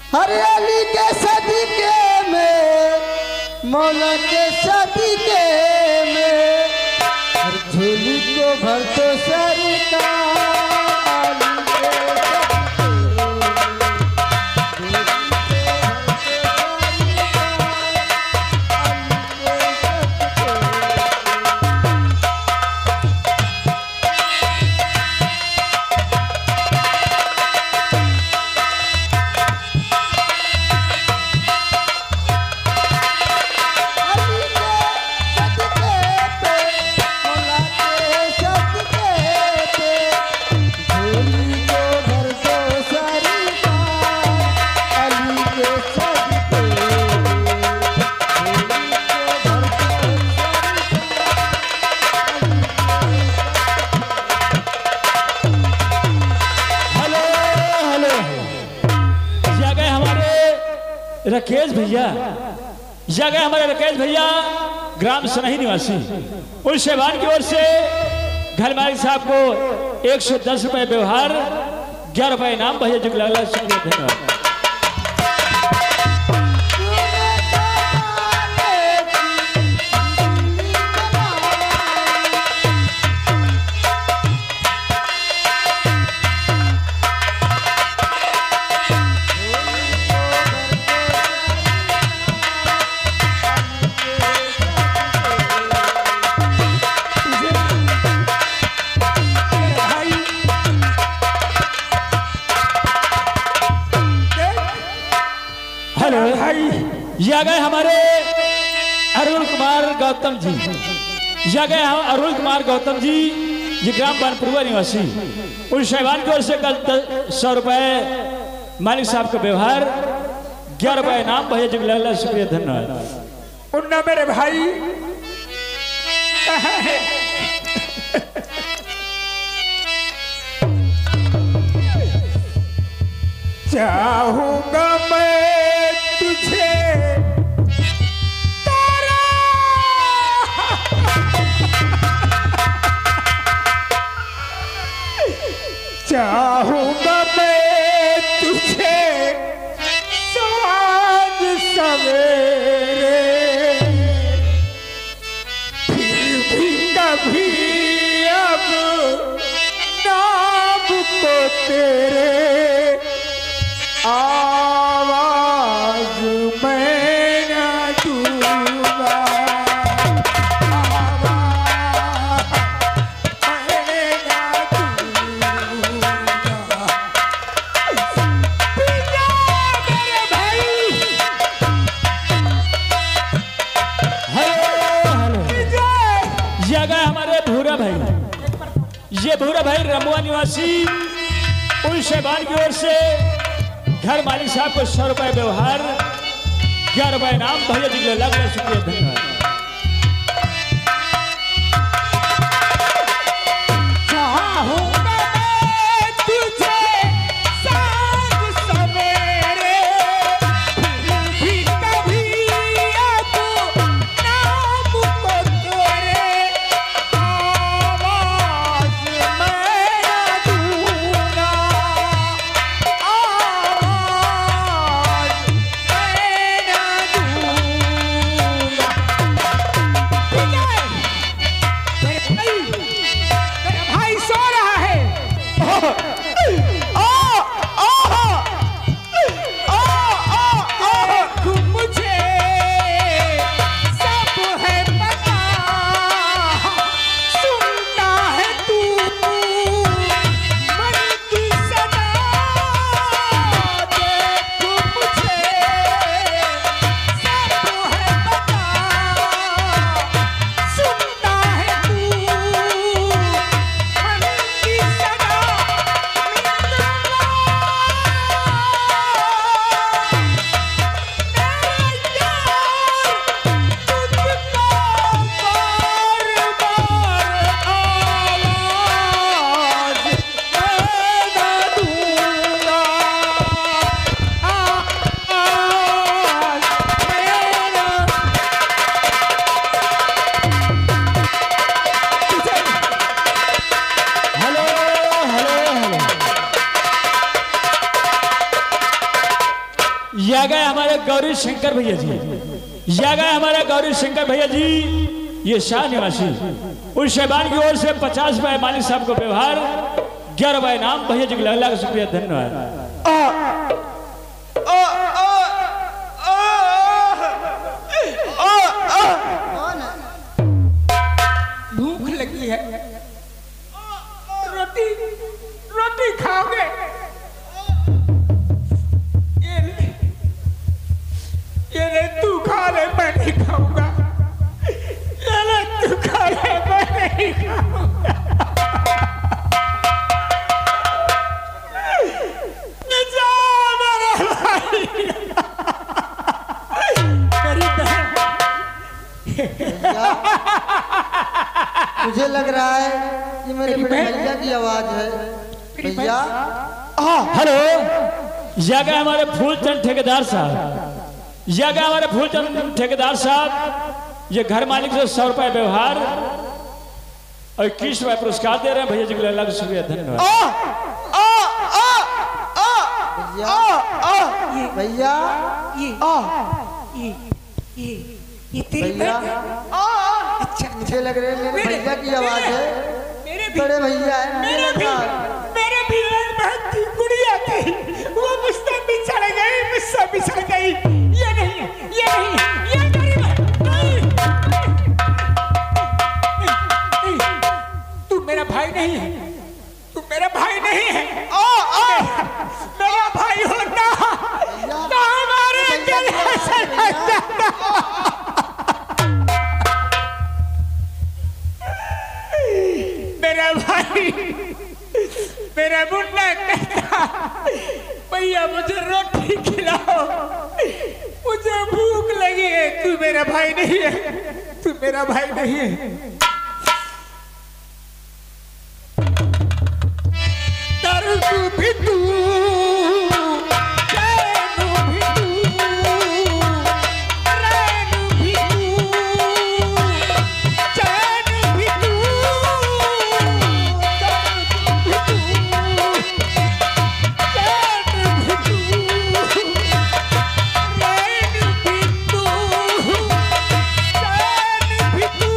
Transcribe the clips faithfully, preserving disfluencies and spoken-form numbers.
हरियाली के सदके में मौला के सदके में हर झोली को भर तो सरकार राकेश भैया या गए हमारे राकेश भैया ग्राम सनही निवासी उस शहबान की ओर से घर मालिक साहब को एक सौ दस रुपए व्यवहार ग्यारह रुपए इनाम भैया जी को शुक्रिया धन्यवाद। या गए हमारे अरुण कुमार गौतम जी या गए हम अरुण कुमार गौतम जी जी ग्राम बनपुरवा निवासी उस शहबान की ओर से कल सौ रुपए मालिक साहब का व्यवहार ग्यारह रुपए इनाम भैया जी को शुक्रिया धन्यवाद। उन्ना मेरे भाई चाहूंगा मैं तुझे चाहूंगा मैं तुझे साँझ सवेरे फिर भी कभी अब नाम को तेरे आवाज मैं न दूंगा ये भूरा भाई रमुआ निवासी उन शहबान की ओर से घर मालिक साहब को सौ रुपए व्यवहार ग्यारह रुपए इनाम भैया जी को लाख लाख शुक्रिया धन्यवाद। गौरी शंकर भैया जी, या गए हमारे गौरी शंकर भैया जी, ये शाह निवासी। उस शहबान की ओर से पचास रुपए मालिक साहब को व्यवहार, ग्यारह रुपए नाम भैया जी को लाख लाख शुक्रिया, धन्यवाद। भूख लगी है, रोटी रोटी खाओगे? ये ले, ये ले तू खा ले, मैं नहीं खाऊंगा। ये ले तू खा ले, मैं नहीं खाऊंगा। जा मेरा भाई, मेरी बहन। मुझे लग रहा है कि मेरे बड़े भैया की आवाज है। भैया हेलो, या गए हमारे फूलचंद ठेकेदार साहब, या गए हमारे फूलचंद ठेकेदार साहब, ये घर मालिक से सौ रुपए व्यवहार और इक्कीस रुपए पुरस्कार दे रहे हैं भैया जी को लाख लाख शुक्रिया, धन्यवाद। भैया ये ये ये ये तेरी भैया, बहन है? अच्छा, मुझे लग रहा है मेरे भैया की आवाज है। मेरे भी बड़े भैया है, मेरे भी मेरे भी एक बहन थी, गुड़िया थी, वो मुझसे बिछड़ गई, मुझसे बिछड़ गई। ये नहीं, ये नहीं, ये मेरी बहन नहीं, नहीं, नहीं, तू मेरा भाई नहीं है, तू मेरा भाई नहीं है। ओ, ओ, मेरा भाई होता तो हमारे गले से लग जाता। मेरा भाई, मेरा मुन्ना कहता, भैया मुझे रोटी खिलाओ, मुझे भूख लगी है। तू मेरा भाई नहीं है, तू मेरा भाई नहीं है। दर्द भी तू, चैन भी तू, रैन भी तू, चैन भी तू, दर्द भी तू, चैन भी तू, रैन भी तू, चैन भी तू,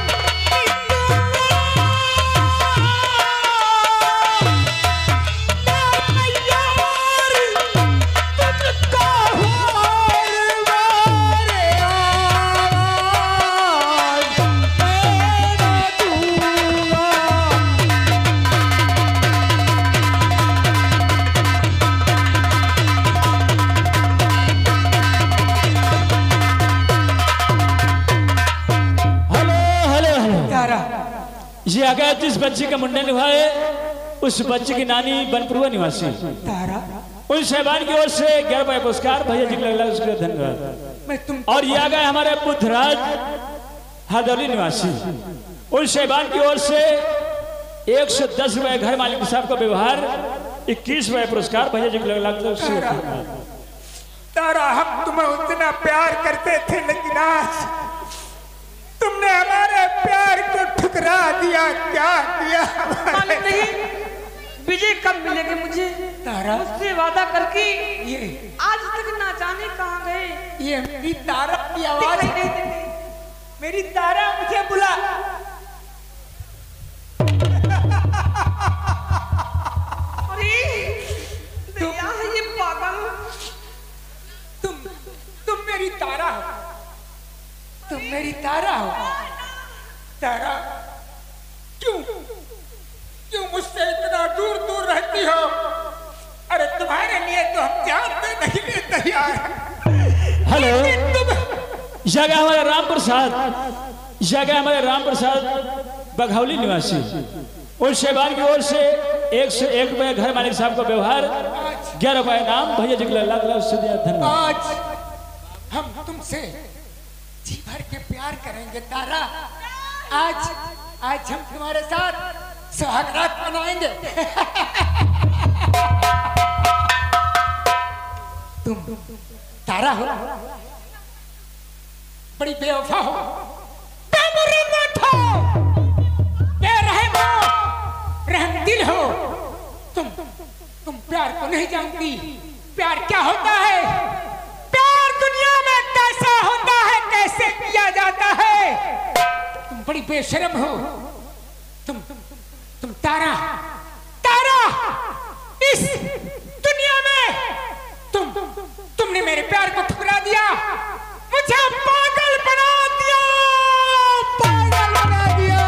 ये अगर जिस बच्चे का मुंडन हुआ है, उस बच्चे की नानी बनपुरवा निवासी, तारा, उन शहबान की ओर से ग्यारह रुपए पुरस्कार भैया जी को लाख लाख शुक्रिया, धन्यवाद। मैं तुम और ये आ गए हमारे बुद्धराज हरदौली निवासी, उन शहबान की ओर से एक सौ दस रुपए घर मालिक साहब का व्यवहार, इक्कीस रुपए पुरस्कार भैया जी को लाख लाख शुक्रिया। तारा, हम तुम्हें उतना प्यार करते थे, लेकिन आज तुमने हमारे प्यार को ठुकरा दिया। क्या किया? मालूम नहीं विजय कब मिलेंगे मुझे। तारा, मुझसे वादा करके ये आज तक ना जाने कहाँ गए। ये मेरी तारा की आवाज दिखाई नहीं देती। मेरी तारा, मुझे बुला। अरे भैया, ये पागल। तुम तुम मेरी तारा हो, तुम मेरी तारा हो। तारा, क्यों क्यों मुझसे इतना दूर दूर रहती हो? अरे तुम्हारे लिए तो हम जान देने के लिए तैयार हैं। हेलो, तुम जगह हमारे राम प्रसाद, जगह हमारे राम प्रसाद बघौली निवासी, उस शहबान की ओर से एक सौ एक रुपए घर मालिक साहब का व्यवहार, ग्यारह रुपए नाम भैया जी को लाख लाख शुक्रिया, धन्यवाद। आज हम तुमसे जी भर के प्यार करेंगे तारा। आज आज हम तुम्हारे साथ सुहागरात मनाएंगे। तुम तारा हो, बड़ी बेवफा हो, बेमुरत हो, बेरहम हो, रहमदिल हो। तुम तुम प्यार को नहीं जानती। प्यार क्या होता है? प्यार को जाता है। तुम बड़ी बेशर्म हो। तुम तुम तारा तारा इस दुनिया में तुम तुमने मेरे प्यार को ठुकरा दिया, मुझे पागल बना दिया, पागल बना दिया।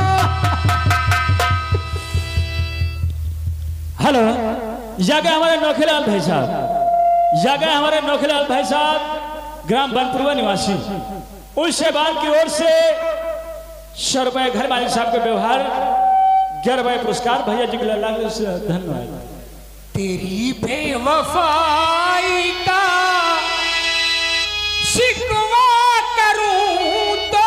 हेलो, जागे हमारे नौखेलाल भाई साहब, जागे हमारे नौखेलाल भाई साहब ग्राम बनपुरवा निवासी, उस शहबान की ओर से सौ रुपए घर मालिक साहब के व्यवहार ग्यारह रुपए पुरस्कार भैया जी के लाल से धन्यवाद। तेरी बेवफाई का शिकवा करूं तो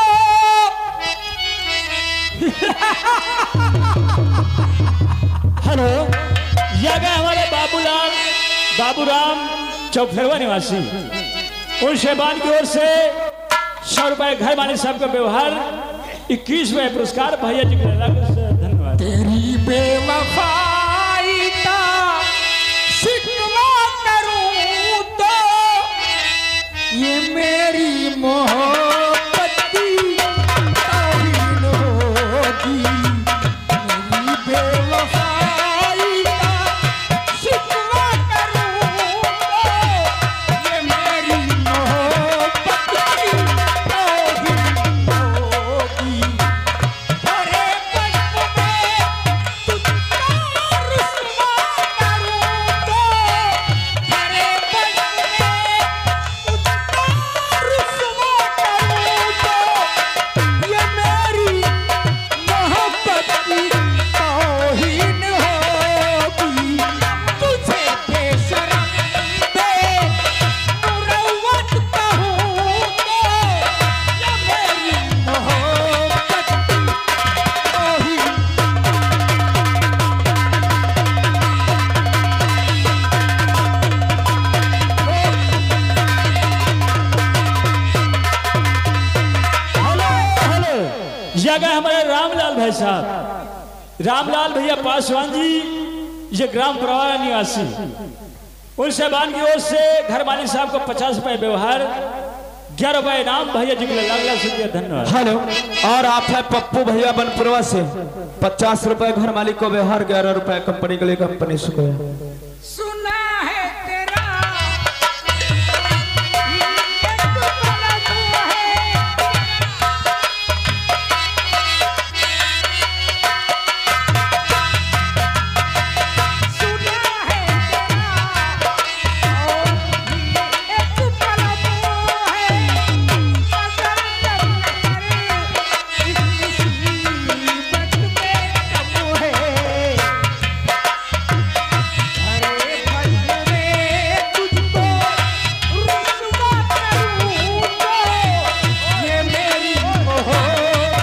हेलो, यह गए हमारे बाबूलाल बाबूराम चौफेरवा निवासी, उन शहबान की ओर से सौ रुपए घर मालिक साहब का व्यवहार इक्कीसवें पुरस्कार भैया जी के लाल से धन्यवाद। तेरी बेवफाई का शिकवा करूं तो ये मेरी मोहब्बत की तौहीन होगी। मेरी बेवफाई का शिकवा करूं तो ये मेरी मोहब्बत की तौहीन होगी। अरे बचपन में तुझको रुसवा करूं तो, अरे बचपन में तुझको रुसवा करूं तो ये मेरी मोहब्बत की तौहीन होगी। तुझे बेशर्म बेमुरव्वत कहूं तो ये मेरी मोहब्बत की तौहीन। हेलो हेलो, यह गए हमारे रामलाल भाई साहब, रामलाल भैया पासवान जी, ये ग्राम प्रवाह निवासी, उन शहबान की ओर से घर मालिक साहब को पचास रुपए व्यवहार ग्यारह रुपए इनाम भैया जी के लाल लाल से धन्यवाद। हेलो, और आप है पप्पू भैया बनपुरवा से, पचास रुपए घर मालिक को व्यवहार, ग्यारह रुपए कंपनी के लिए कंपनी से। सुना है तेरा एक गलत है, सुना है तेरा और एक गलत है, मगर इस मुसीबत में कब है। अरे भजन में तुझको रुसवा करूं तो ये मेरी मोहब्बत।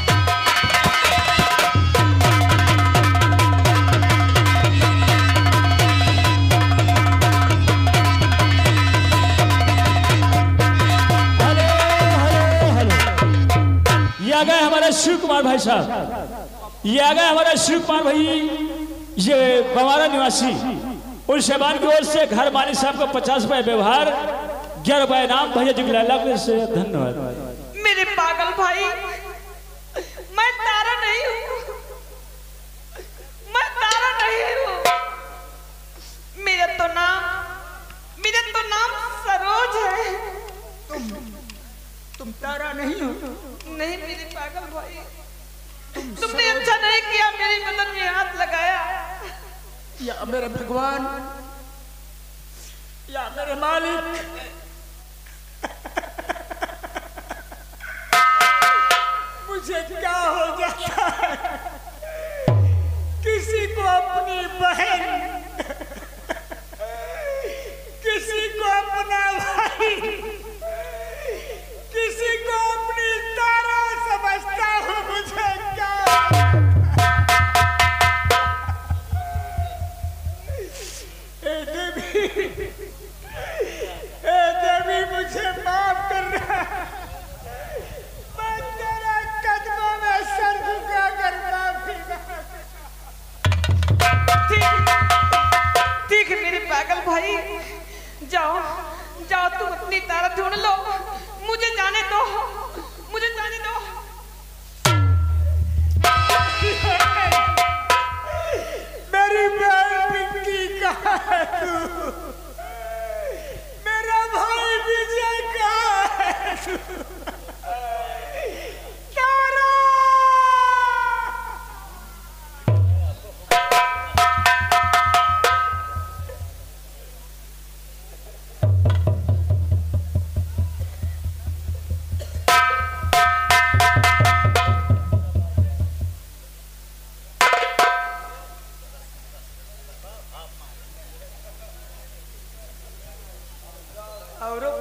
हेलो हेलो हेलो, ये आ गए हमारे शिव कुमार भाई साहब, ये आ गए हमारे शिव कुमार भाई, ये बवारा निवासी, उन शहबान की ओर से घर मालिक साहब को पचास रुपए व्यवहार ग्यारह रुपए इनाम भैया जी के लाल से धन्यवाद। मेरे पागल भाई, मैं तारा नहीं हूँ, मैं तारा नहीं हूँ। मेरा तो नाम मेरा तो नाम सरोज है। तुम तुम तारा नहीं हो। नहीं मेरे पागल भाई, तुमने अच्छा नहीं किया, मेरी बदन में हाथ लगाया। या मेरे भगवान, या मेरे मालिक, मुझे क्या हो जाता है। किसी को अपनी बहन, किसी को अपना भाई, किसी को अपनी तारा समझता हूँ। मुझे क्या ए देवी, ए देवी मुझे माफ करना। मैं तेरे कदमों में सर झुकाकर माफी ठीक है मेरे पागल भाई, जाओ जाओ तुम अपनी तारा ढूंढ लो, मुझे जाने दो, मुझे जाने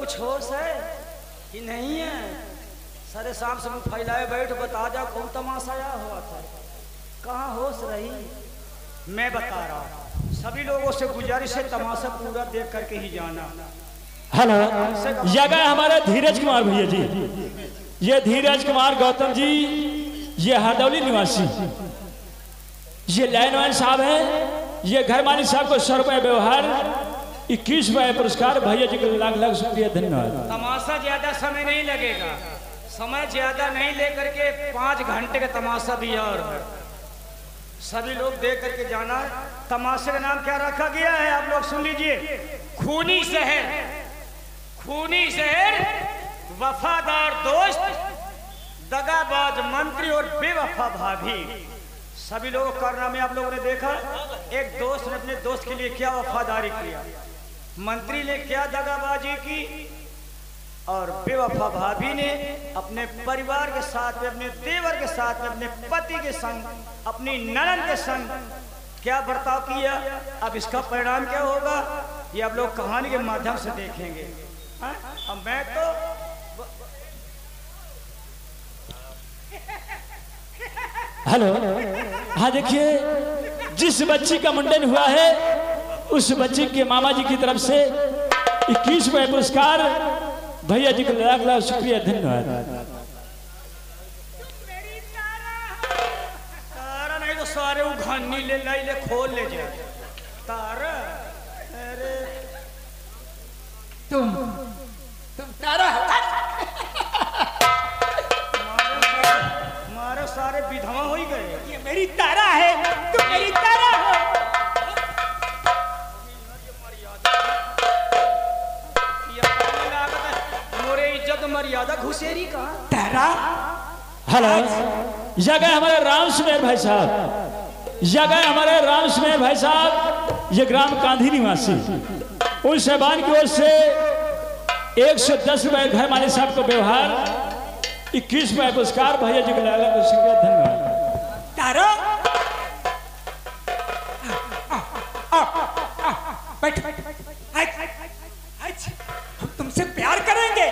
कुछ होश है कि नहीं है? सारे शाम से मुंह फैलाए बैठ, बता जा कौन तमाशा आया हुआ था, कहाँ होश रही? मैं बता रहा हूँ, सभी लोगों से गुजारिश है तमाशा पूरा देख करके ही जाना। हेलो, यह गए हमारे धीरज कुमार भैया जी, ये धीरज कुमार गौतम जी, ये हरदौली निवासी, ये लाइनमैन साहब हैं, ये घर मालिक साहब को सौ रुपए व्यवहार, इक्कीस रुपए पुरस्कार, भैया जी को लाख लाख शुक्रिया, धन्यवाद। तमाशा ज्यादा समय नहीं लगेगा, समय ज्यादा नहीं लेकर के पाँच घंटे का तमाशा भी और है, सभी लोग देख करके जाना। तमाशे का नाम क्या रखा गया है आप लोग सुन लीजिए, खूनी शहर। खूनी शहर, वफादार दोस्त, दगाबाज मंत्री और बेवफा भाभी। सभी लोगों को करना में आप लोगों ने देखा, एक दोस्त ने अपने दोस्त के लिए क्या वफादारी किया, मंत्री ने क्या दगाबाजी की, और बेवफा भाभी ने अपने परिवार के साथ में, अपने देवर के साथ में, अपने पति के संग, अपनी ननद के संग क्या बर्ताव किया। अब इसका परिणाम क्या होगा ये आप लोग कहानी के माध्यम से देखेंगे। हाँ? अब मैं तो हेलो, हाँ देखिए, जिस बच्ची का मुंडन हुआ है उस बच्ची के मामा जी की तरफ से इक्कीस रुपए पुरस्कार, भैया जी को लाख लाख शुक्रिया, धन्यवाद। तारा नहीं तो सारे उघानी ले लाई ले खोल ले जाए तारा। अरे तुम तुम तारा हो। मारे सारे विधवा हो ही गए। ये मेरी तारा है, तुम मेरी तारा हो। मोरे इज्जत मर्यादा घुसेरी का तारा। हेलो, जगह हमारे राम सुमेर भाई साहब, जगह हमारे राम सुमेर भाई साहब, ये ग्राम कांधी निवासी, उन साहबान की ओर से एक सौ दस रुपए घर मालिक साहब को व्यवहार, इक्कीस रुपए पुरस्कार, भैया जी को लाख लाख शुक्रिया, धन्यवाद। तारा बैठ बैठ बैठ, हम तुमसे प्यार करेंगे।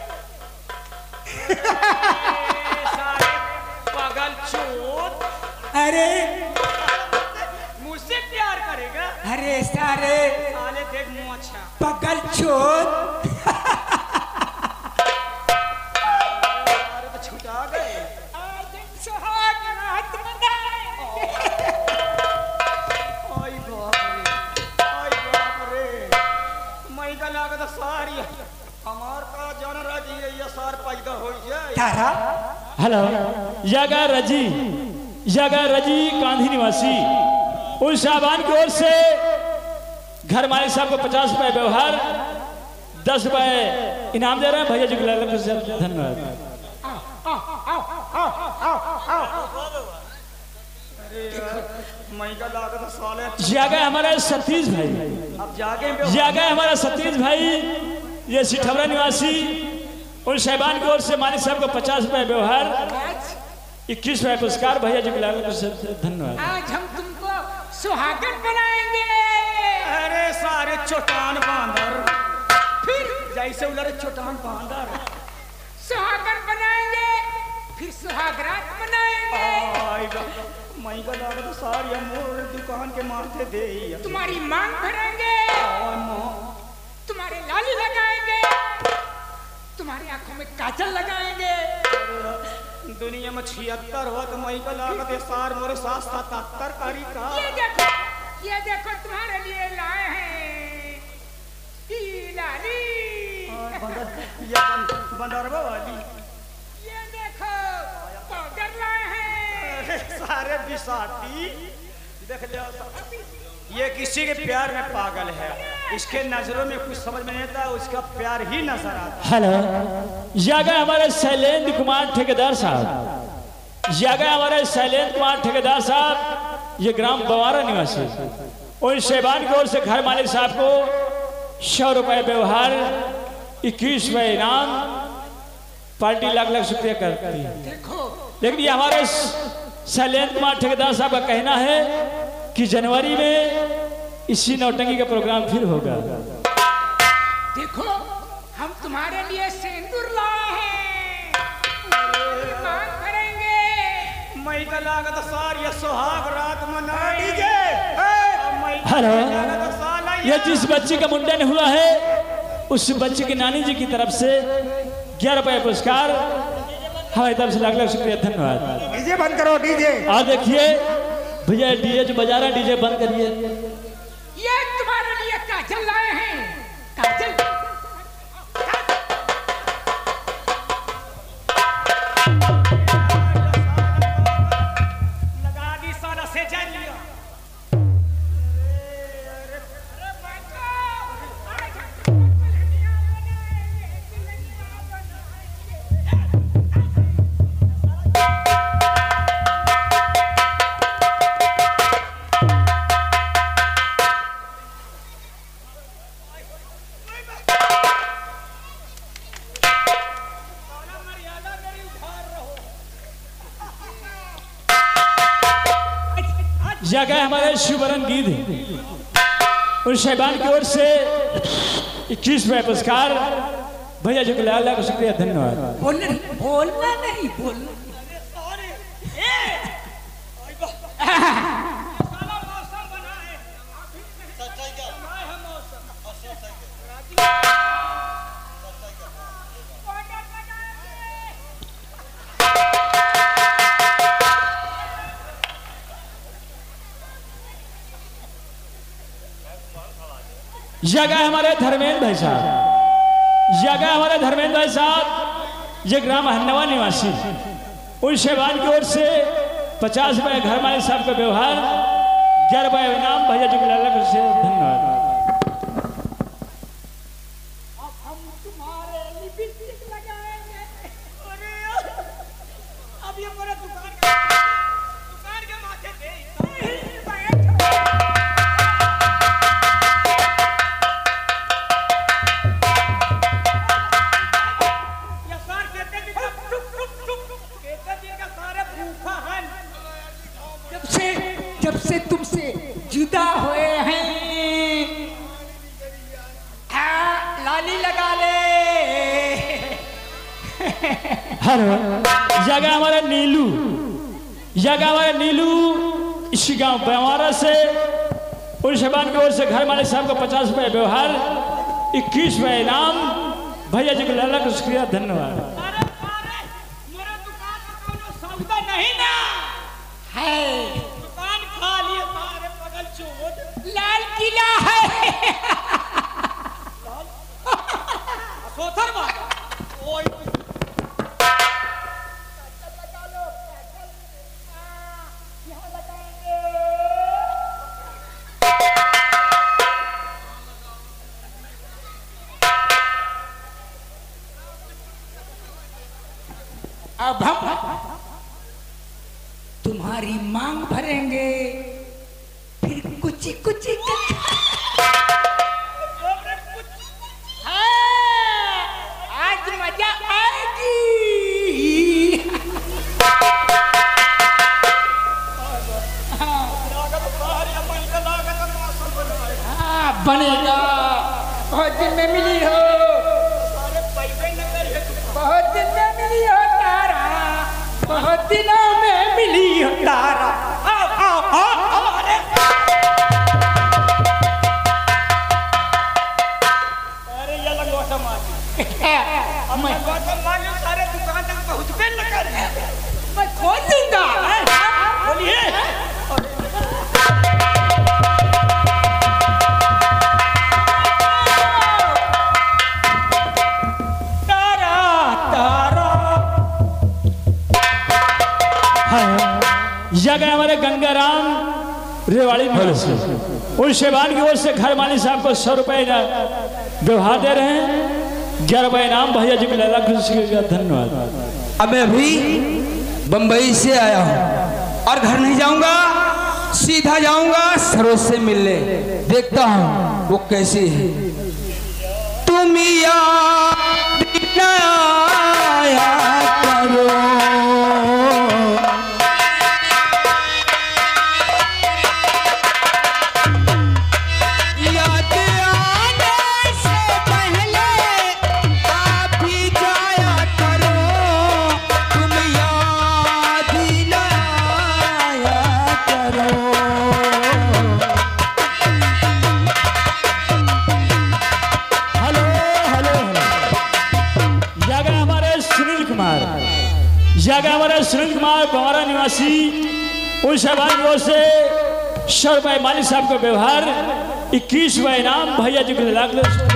सारे पागल चोट, अरे मुझसे प्यार करेगा? अरे सारे साले देख मुंह अच्छा पगल चोट। तो छुटा गए। आज हम सुहाग रात मनाएंगे। आई बाप रे, आई बाप रे, मई का लागत सारी हमार का जान राजी है, ये सार पैदा हो जाए। तारा। हेलो, जगह रजी, जगह रजी कांधी निवासी, उन साहबान की ओर से घर मालिक साहब को पचास रुपए व्यवहार, दस रुपए इनाम दे रहे हैं, भैया जी को लाख लाख धन्यवाद। मई का लागत साले जगह हमारे सतीश भाई, अब जाके जगह हमारा सतीश भाई, ये सिठौरा निवासी, उन साहबान की ओर से मालिक साहब को पचास रुपए व्यवहार, इक्कीस रुपए पुरस्कार, भैया जी को लाख लाख धन्यवाद। आज हम तुमको सुहागन बनाएंगे। अरे सारे चोटान बांदर, फिर जैसे उधर चोटान बांदर सुहागन बनाएंगे, फिर सुहागरात मनाएंगे। मई का लागत सारी मोर दुकान के माथे दे ही। तुम्हारी मांग भरेंगे, तुम्हारे लाली लगाएंगे, तुम्हारी आंखों में काजल लगाएंगे। दुनिया में छिहत्तर हो तो मई का लागत सार मोरे साथ सतहत्तर कारी का। ये देखो, ये देखो तुम्हारे लिए लाए हैं ई लाली। ये बंदरवा वाली। ये देखो पाउडर लाए हैं। सारे बिसाती देख लिया, ये किसी के प्यार में पागल है, इसके नजरों में कुछ समझ में नहीं आता, उसका प्यार ही नजर आता। हेलो, जगह हमारे शैलेंद्र कुमार ठेकेदार साहब, जगह हमारे शैलेंद्र कुमार ठेकेदार साहब, ये ग्राम बवारा निवासी, उन शहबान की ओर से घर मालिक साहब को सौ रुपए व्यवहार, इक्कीस रुपए इनाम, पार्टी लाख लाख शुक्रिया करती है। लेकिन ये हमारे शैलेंद्र कुमार ठेकेदार साहब का कहना है कि जनवरी में इसी नौटंकी का प्रोग्राम फिर होगा। देखो हम तुम्हारे लिए सिंदूर लाए हैं, मांग करेंगे। मई का लागत सार ये सुहाग रात मना डीजे। हेलो, ये जिस बच्चे का मुंडन हुआ है उस बच्चे की नानी जी की तरफ से ग्यारह रुपए पुरस्कार हमारी तरफ से लाख लाख शुक्रिया, धन्यवाद। डीजे बंद करो, डीजे। और देखिए भैया डीजे जो बजा रहा है डीजे बंद करिए। ये तुम्हारे लिए काजल लाए हैं, काजल। लगा दी सारा से जा लिया। जगह हमारे शिवरन गीत उन शहबान की ओर से इक्कीस रुपए पुरस्कार भैया जी को लाख लाख शुक्रिया, धन्यवाद। बोलना नहीं, बोलना नहीं, बोलना। जगह हमारे धर्मेंद्र भाई साहब, जगह हमारे धर्मेंद्र भाई साहब, ये ग्राम हन्नवा निवासी, उन शहबान की ओर से पचास रुपए घर मालिक साहब का व्यवहार, ग्यारह रुपए इनाम भैया जी को लाख लाख से धन्यवाद। अब हम तुम्हारे लिपस्टिक लगाएंगे। अब ये पूरा दुकान दुकान के माथे पे जब से तुमसे जुदा हुए हैं, हाँ, लाली लगा ले। हेलो, जगह हमारे नीलू, जगह हमारे नीलू इसी गांव बेवारा से उन शहबान की ओर से घर मालिक साहब को पचास रुपए व्यवहार, इक्कीस रुपए इनाम भैया जी को लाख लाख शुक्रिया, धन्यवाद। नहीं ना है, दुकान खा लिए मारे पगल चोट। लाल किला है। सोथर बात ओए अब हम तुम्हारी मांग भरेंगे, फिर कुछ कुछ आज मजा आएगी। हाँ, बनेगा। बहुत दिन में मिली हो, बहुत दिन में मिली हो तारा, बहुत दिनों में मिली हो तारा। आओ आओ आओ हमारे अरे ये लंगोटा मार मैं लंगोटा मार सारे दुकान तक पहुंच पे न कर मैं खोल दूंगा। बोलिए तारा तारा। जगह हमारे गंगाराम रेवाड़ी निवासी, उन शहबान की ओर से घर मालिक साहब को सौ रुपए व्यवहार दे रहे हैं, ग्यारह रुपए इनाम भैया जी को लाख लाख शुक्रिया, धन्यवाद। अब मैं अभी बंबई से आया हूँ और घर नहीं जाऊंगा, सीधा जाऊंगा सरोज से मिलने, देखता हूँ वो कैसी है। तुम याद न आया करो, याद आने से पहले निवासी उन साहबान की ओर से सौ रुपए मालिक साहब का व्यवहार, इक्कीस रुपए इनाम भैया जी को लाख